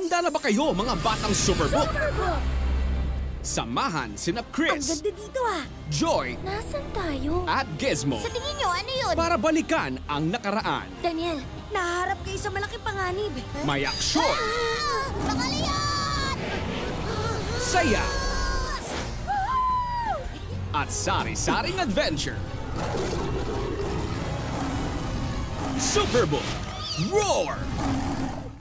Handa na ba kayo mga batang Superbook? Superbook! Samahan sina Ang Chris, ganda dito ah! Joy, Nasaan tayo? at Gizmo Sa tingin nyo, ano yun? para balikan ang nakaraan. Daniel, naharap kayo sa malaking panganib. May aksyon, Pangalayan! saya, at sari-saring adventure. Superbook, roar!